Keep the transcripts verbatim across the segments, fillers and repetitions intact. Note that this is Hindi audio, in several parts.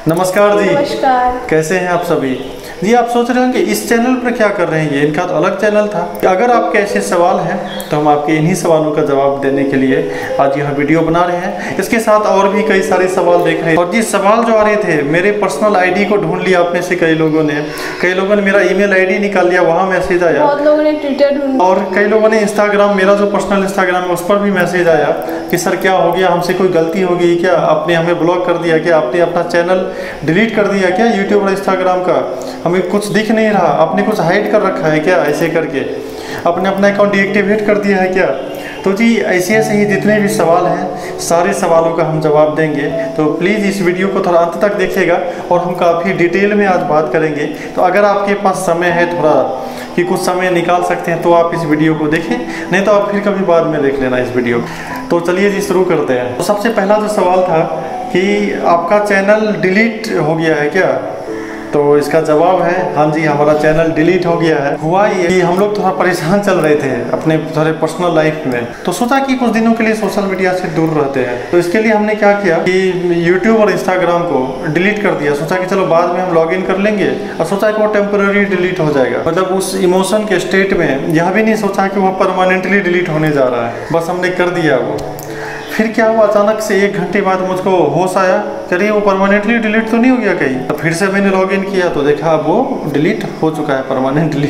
नमस्कार जी। नमस्कार। कैसे हैं आप सभी जी। आप सोच रहे होंगे इस चैनल पर क्या कर रहे हैं, ये इनका तो अलग चैनल था। अगर आपके ऐसे सवाल हैं तो हम आपके इन्हीं सवालों का जवाब देने के लिए आज यह वीडियो बना रहे हैं। इसके साथ और भी कई सारे सवाल देख रहे हैं और जी सवाल जो आ रहे थे, मेरे पर्सनल आईडी को ढूंढ लिया आप में से कई लोगों ने कई लोगों ने मेरा ईमेल आईडी निकाल लिया, वहाँ मैसेज आया। बहुत लोगों ने ट्विटर ढूंढ और कई लोगों ने इंस्टाग्राम, मेरा जो पर्सनल इंस्टाग्राम है उस पर भी मैसेज आया कि सर क्या हो गया, हमसे कोई गलती हो गई क्या, आपने हमें ब्लॉक कर दिया क्या, आपने अपना चैनल डिलीट कर दिया क्या यूट्यूब और इंस्टाग्राम का, हमें कुछ दिख नहीं रहा, आपने कुछ हाइड कर रखा है क्या, ऐसे करके आपने अपना अकाउंट डीएक्टिवेट कर दिया है क्या। तो जी ऐसे ऐसे ही जितने भी सवाल हैं सारे सवालों का हम जवाब देंगे, तो प्लीज़ इस वीडियो को थोड़ा अंत तक देखिएगा और हम काफ़ी डिटेल में आज बात करेंगे। तो अगर आपके पास समय है थोड़ा कि कुछ समय निकाल सकते हैं तो आप इस वीडियो को देखें, नहीं तो आप फिर कभी बाद में देख लेना इस वीडियो को। तो चलिए जी शुरू करते हैं। तो सबसे पहला जो सवाल था कि आपका चैनल डिलीट हो गया है क्या, तो इसका जवाब है हाँ जी, हमारा चैनल डिलीट हो गया है। हुआ ये कि हम लोग थोड़ा परेशान चल रहे थे अपने थोड़े पर्सनल लाइफ में, तो सोचा कि कुछ दिनों के लिए सोशल मीडिया से दूर रहते हैं। तो इसके लिए हमने क्या किया कि यूट्यूब और इंस्टाग्राम को डिलीट कर दिया। सोचा कि चलो बाद में हम लॉगिन कर लेंगे, और सोचा कि वो टेम्पररी डिलीट हो जाएगा। मतलब उस इमोशन के स्टेट में यह भी नहीं सोचा कि वो परमानेंटली डिलीट होने जा रहा है, बस हमने कर दिया वो। फिर क्या हुआ, अचानक से एक घंटे बाद मुझको होश आया, चलिए वो परमानेंटली डिलीट तो नहीं हो गया कहीं। तो फिर से मैंने लॉगिन किया तो देखा वो डिलीट हो चुका है परमानेंटली।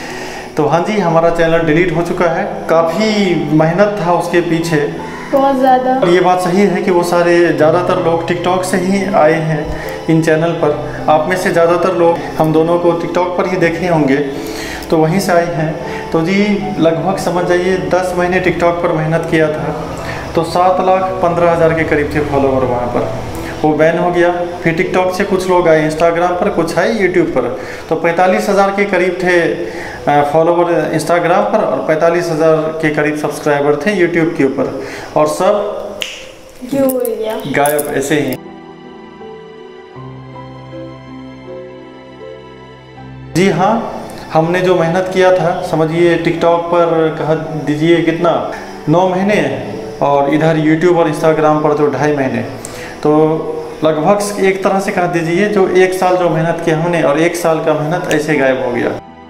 तो हाँ जी, हमारा चैनल डिलीट हो चुका है। काफ़ी मेहनत था उसके पीछे, बहुत ज़्यादा। और ये बात सही है कि वो सारे ज़्यादातर लोग टिकटॉक से ही आए हैं इन चैनल पर। आप में से ज़्यादातर लोग हम दोनों को टिकटॉक पर ही देखे होंगे, तो वहीं से आए हैं। तो जी लगभग समझ जाइए दस महीने टिकटॉक पर मेहनत किया था, तो सात लाख पंद्रह हज़ार के करीब थे फॉलोवर वहाँ पर। वो बैन हो गया। फिर टिकटॉक से कुछ लोग आए इंस्टाग्राम पर, कुछ आए यूट्यूब पर। तो पैंतालीस हज़ार के करीब थे फॉलोवर इंस्टाग्राम पर और पैंतालीस हज़ार के करीब सब्सक्राइबर थे यूट्यूब के ऊपर, और सब गायब ऐसे ही। जी हाँ, हमने जो मेहनत किया था समझिए टिकटॉक पर कह दीजिए कितना नौ महीने, और इधर यूट्यूब और इंस्टाग्राम पर जो ढाई महीने, तो लगभग एक तरह से कह दीजिए जो एक साल जो मेहनत किया हमने, और एक साल का मेहनत ऐसे गायब हो गया।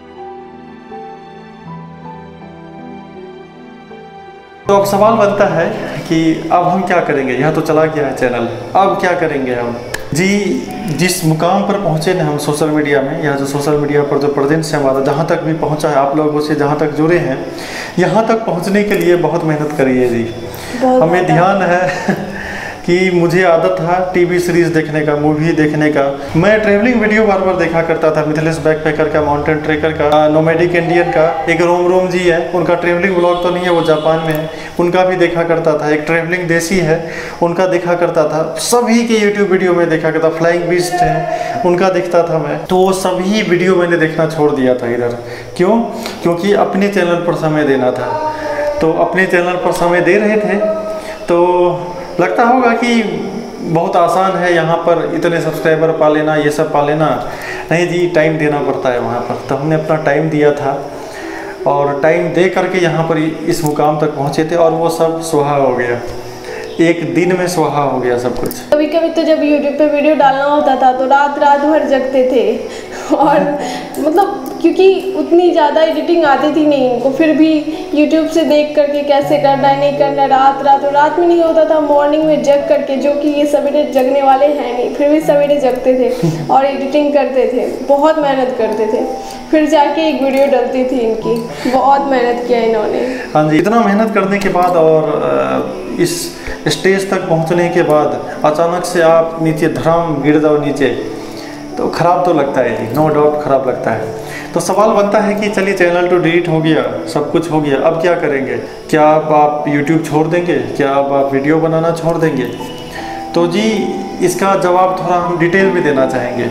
तो अब सवाल बनता है कि अब हम क्या करेंगे, यह तो चला गया है चैनल, अब क्या करेंगे हम। जी जिस मुकाम पर पहुँचे ना हम सोशल मीडिया में, या जो सोशल मीडिया पर जो प्रेजेंस है हमारा जहाँ तक भी पहुँचा है, आप लोगों से जहाँ तक जुड़े हैं, यहाँ तक पहुँचने के लिए बहुत मेहनत करी है जी। हमें ध्यान है कि मुझे आदत था टीवी सीरीज़ देखने का, मूवी देखने का। मैं ट्रैवलिंग वीडियो बार बार देखा करता था, मिथिलेश बैकपैकर का, माउंटेन ट्रेकर का, नोमैडिक इंडियन का। एक रोम रोम जी है, उनका ट्रैवलिंग ब्लॉग तो नहीं है, वो जापान में है, उनका भी देखा करता था। एक ट्रैवलिंग देसी है, उनका देखा करता था। सभी के यूट्यूब वीडियो में देखा करता। फ्लाइंग बीस्ट है, उनका देखता था मैं। तो वो सभी वीडियो मैंने देखना छोड़ दिया था इधर। क्यों? क्योंकि अपने चैनल पर समय देना था। तो अपने चैनल पर समय दे रहे थे, तो लगता होगा कि बहुत आसान है यहाँ पर इतने सब्सक्राइबर पा लेना, ये सब पा लेना। नहीं जी, टाइम देना पड़ता है वहाँ पर। तो हमने अपना टाइम दिया था, और टाइम दे करके यहाँ पर इस मुकाम तक पहुँचे थे, और वो सब सुहा हो गया, एक दिन में सुहा हो गया सब कुछ। कभी कभी तो जब यूट्यूब पे वीडियो डालना होता था तो रात रात भर जगते थे, और मतलब क्योंकि उतनी ज़्यादा एडिटिंग आती थी नहीं उनको, फिर भी यूट्यूब से देख करके कैसे करना है नहीं करना, रात रात और रात में नहीं होता था, मॉर्निंग में जग करके, जो कि ये सवेरे जगने वाले हैं नहीं, फिर भी सवेरे जगते थे और एडिटिंग करते थे, बहुत मेहनत करते थे, फिर जाके एक वीडियो डलती थी इनकी। बहुत मेहनत किया इन्होंने। हाँ जी, इतना मेहनत करने के बाद और इस स्टेज तक पहुंचने के बाद अचानक से आप नीचे धड़ाम गिर जाओ नीचे, तो ख़राब तो लगता है जी, नो डाउट ख़राब लगता है। तो सवाल बनता है कि चलिए चैनल तो डिलीट हो गया, सब कुछ हो गया, अब क्या करेंगे। क्या अब आप यूट्यूब छोड़ देंगे, क्या अब आप वीडियो बनाना छोड़ देंगे। तो जी इसका जवाब थोड़ा हम डिटेल में देना चाहेंगे।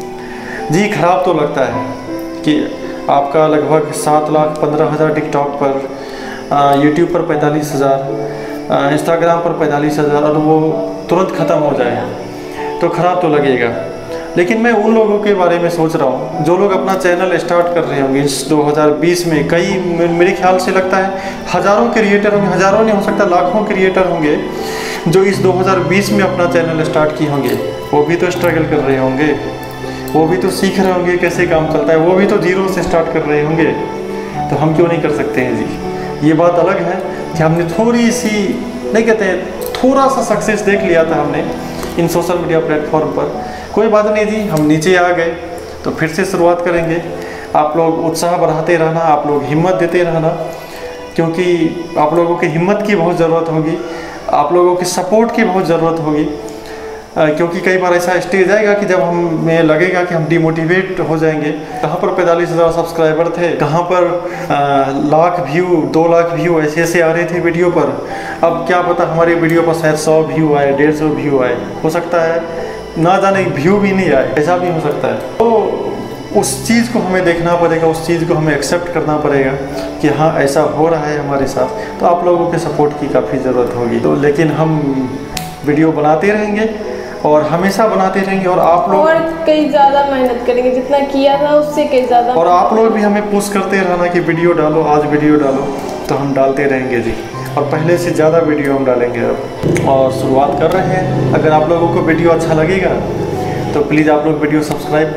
जी ख़राब तो लगता है कि आपका लगभग सात लाख पंद्रह हज़ार टिकटॉक पर, यूट्यूब पर पैंतालीस हज़ार, इंस्टाग्राम पर पैंतालीस हज़ार, और वो तुरंत ख़त्म हो जाए तो ख़राब तो लगेगा। लेकिन मैं उन लोगों के बारे में सोच रहा हूँ जो लोग अपना चैनल स्टार्ट कर रहे होंगे इस दो हज़ार बीस में। कई मेरे ख्याल से लगता है हज़ारों क्रिएटर होंगे, हज़ारों नहीं हो सकता लाखों क्रिएटर होंगे जो इस दो हज़ार बीस में अपना चैनल स्टार्ट किए होंगे। वो भी तो स्ट्रगल कर रहे होंगे, वो भी तो सीख रहे होंगे कैसे काम चलता है, वो भी तो जीरो से स्टार्ट कर रहे होंगे। तो हम क्यों नहीं कर सकते हैं जी। ये बात अलग है कि हमने थोड़ी सी, नहीं कहते हैं, थोड़ा सा सक्सेस देख लिया था हमने इन सोशल मीडिया प्लेटफॉर्म पर। कोई बात नहीं जी, हम नीचे आ गए तो फिर से शुरुआत करेंगे। आप लोग उत्साह बढ़ाते रहना, आप लोग हिम्मत देते रहना, क्योंकि आप लोगों की हिम्मत की बहुत ज़रूरत होगी, आप लोगों की सपोर्ट की बहुत ज़रूरत होगी। क्योंकि कई बार ऐसा स्टेज आएगा कि जब हमें लगेगा कि हम डिमोटिवेट हो जाएंगे। कहाँ पर पैंतालीस हज़ार सब्सक्राइबर थे, कहाँ पर आ, लाख व्यू, दो लाख व्यू ऐसे ऐसे आ रहे थे वीडियो पर। अब क्या पता हमारी वीडियो पर शायद सौ व्यू आए, डेढ़ सौ व्यू आए, हो सकता है ना जाने व्यू भी नहीं आए, ऐसा भी हो सकता है। तो उस चीज़ को हमें देखना पड़ेगा, उस चीज़ को हमें एक्सेप्ट करना पड़ेगा कि हाँ ऐसा हो रहा है हमारे साथ। तो आप लोगों के सपोर्ट की काफ़ी ज़रूरत होगी। तो लेकिन हम वीडियो बनाते रहेंगे और हमेशा बनाते रहेंगे, और आप लोग और कई ज़्यादा मेहनत करेंगे, जितना किया था उससे कई ज़्यादा। और आप लोग भी हमें पुश करते रहना कि वीडियो डालो, आज वीडियो डालो, तो हम डालते रहेंगे जी। और पहले से ज़्यादा वीडियो हम डालेंगे अब। और शुरुआत कर रहे हैं। अगर आप लोगों को वीडियो अच्छा लगेगा तो प्लीज़ आप लोग वीडियो सब्सक्राइब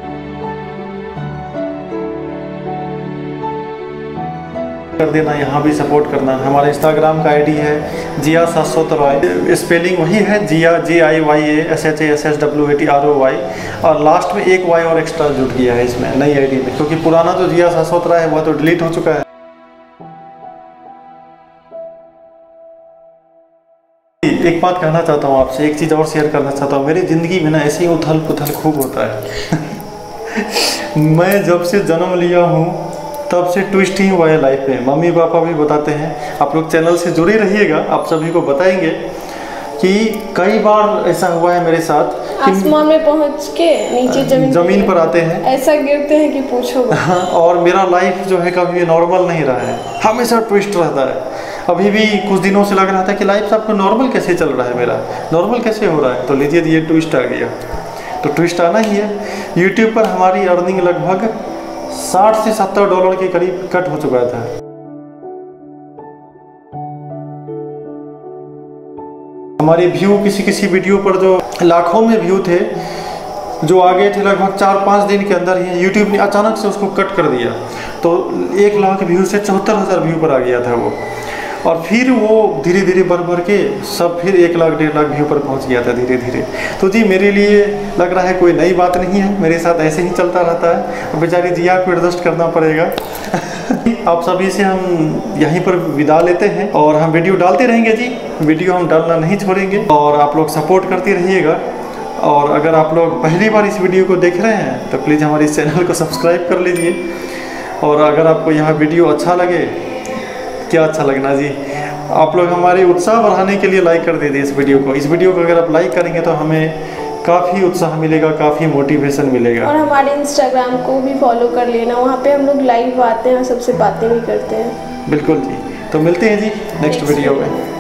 कर देना, यहाँ भी सपोर्ट करना। हमारा इंस्टाग्राम का आईडी है जिया शाश्वत रॉय, स्पेलिंग वही है Jiya, J I Y A S H A S S W A T R O Y, और लास्ट में एक वाई और एक्स्ट्रा जुट गया है इसमें नई आईडी में, क्योंकि पुराना जो जिया शाश्वत रॉय है वह तो डिलीट हो चुका है। एक बात कहना चाहता हूँ आपसे, एक चीज़ और शेयर करना चाहता हूँ। मेरी ज़िंदगी में ना ऐसे ही उथल पुथल खूब होता है। मैं जब से जन्म लिया हूँ तब से ट्विस्ट ही हुआ है लाइफ में। मम्मी पापा भी बताते हैं, आप लोग चैनल से जुड़े रहिएगा, आप सभी को बताएंगे कि कई बार ऐसा हुआ है मेरे साथ कि आसमान में पहुंच के नीचे जमीन जमीन पर आते हैं, ऐसा गिरते हैं कि पूछो। हाँ, और मेरा लाइफ जो है कभी नॉर्मल नहीं रहा है, हमेशा ट्विस्ट रहता है। अभी भी कुछ दिनों से लग रहा था कि लाइफ आपको नॉर्मल कैसे चल रहा है, मेरा नॉर्मल कैसे हो रहा है। तो लीजिए ये ट्विस्ट आ गया। तो ट्विस्ट आना ही है। यूट्यूब पर हमारी अर्निंग लगभग साठ से सत्तर डॉलर के करीब कट हो चुका था। हमारे व्यू किसी किसी वीडियो पर जो लाखों में व्यू थे, जो आ गए थे लगभग चार पाँच दिन के अंदर ही, यूट्यूब ने अचानक से उसको कट कर दिया। तो एक लाख व्यू से चौहत्तर हज़ार व्यू पर आ गया था वो, और फिर वो धीरे धीरे बढ़ बढ़ के सब फिर एक लाख डेढ़ लाख व्यू पर पहुंच गया था धीरे धीरे। तो जी मेरे लिए लग रहा है कोई नई बात नहीं है, मेरे साथ ऐसे ही चलता रहता है। बेचारी जिया को एडजस्ट करना पड़ेगा। आप सभी से हम यहीं पर विदा लेते हैं, और हम वीडियो डालते रहेंगे जी, वीडियो हम डालना नहीं छोड़ेंगे, और आप लोग सपोर्ट करते रहिएगा। और अगर आप लोग पहली बार इस वीडियो को देख रहे हैं तो प्लीज़ हमारे इस चैनल को सब्सक्राइब कर लीजिए। और अगर आपको यह वीडियो अच्छा लगे, क्या अच्छा लगना जी, आप लोग हमारे उत्साह बढ़ाने के लिए लाइक कर दीजिए इस वीडियो को। इस वीडियो को अगर आप लाइक करेंगे तो हमें काफ़ी उत्साह मिलेगा, काफ़ी मोटिवेशन मिलेगा। और हमारे इंस्टाग्राम को भी फॉलो कर लेना, वहाँ पे हम लोग लाइव आते हैं और सबसे बातें भी करते हैं। बिल्कुल जी। तो मिलते हैं जी नेक्स्ट वीडियो में।